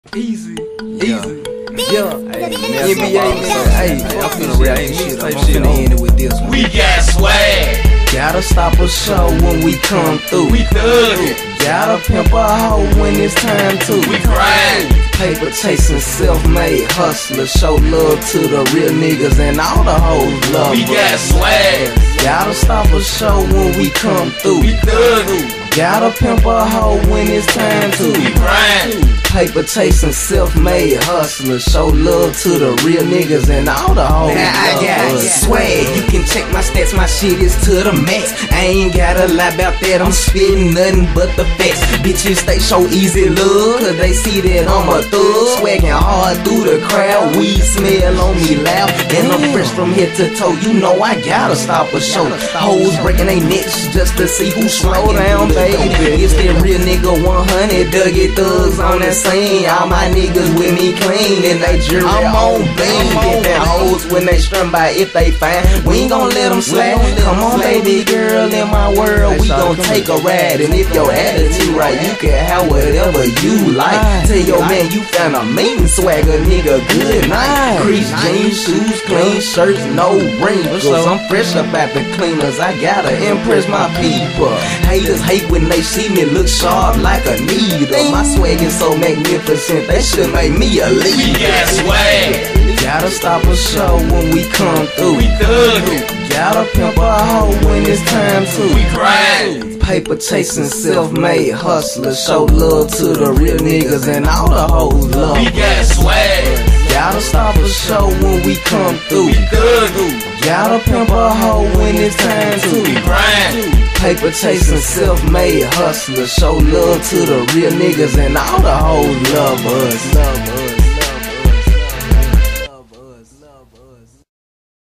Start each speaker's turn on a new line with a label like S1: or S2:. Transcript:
S1: Easy.
S2: Yeah.
S1: NBA,
S2: Hey, I'm finna rap this shit. I'm finna end it with this one.
S3: We got swag.
S2: Gotta stop a show when we come through.
S3: We thuggin'.
S2: Gotta pimp a hoe when it's time to.
S3: We grind.
S2: Paper chasing, self-made hustlers. Show love to the real niggas and all the hoes love
S3: We got
S2: us.
S3: swag.
S2: Gotta stop a show when we come through.
S3: We thuggin'.
S2: Gotta pimp a hoe when it's time
S3: We
S2: to.
S3: grind.
S2: Paper chasing, self-made hustlers. Show love to the real niggas and all the hoes
S1: Now I
S2: love
S1: got
S2: us.
S1: swag, you can check my stats, my shit is to the max. I ain't gotta lie about that, I'm spitting nothing but the facts. Bitches, they show easy love, cause they see that I'm a thug. Swagging hard through the crowd, weed smell on me loud. And I'm fresh from head to toe, you know I gotta stop a show. Hoes breaking they necks just to see who slow down, baby. It's that real nigga 100, Dougie thugs on that scene. All my niggas with me clean, and they jury I'm on beam. Get that hoes when they strum by if they fine. We ain't gon' let them slack. Come on, baby girl, in my world, we gon' take a ride. And if your attitude right, you can have whatever you like. Tell your man you found a mean swagger, nigga, good night. Crease jeans, shoes, clean shirts, no wrinkles. I'm fresh up at the cleaners, I gotta impress my people. Haters hate when they see me look sharp like a needle. My swag is so magnificent, they should make me a
S3: We
S1: leader.
S3: got swag.
S2: Gotta stop a show when we come through.
S3: We thuggin'.
S2: Gotta pimp a hoe when it's time
S3: We
S2: to.
S3: grind.
S2: Paper chasing, self-made hustlers. Show love to the real niggas and all the hoes love
S3: We got
S2: us.
S3: swag.
S2: Gotta stop a show when we come through.
S3: We thuggin'.
S2: Gotta pimp a hoe when it's time
S3: We
S2: to.
S3: grind.
S2: Paper chasing, self-made hustlers. Show love to the real niggas and all the hoes love us.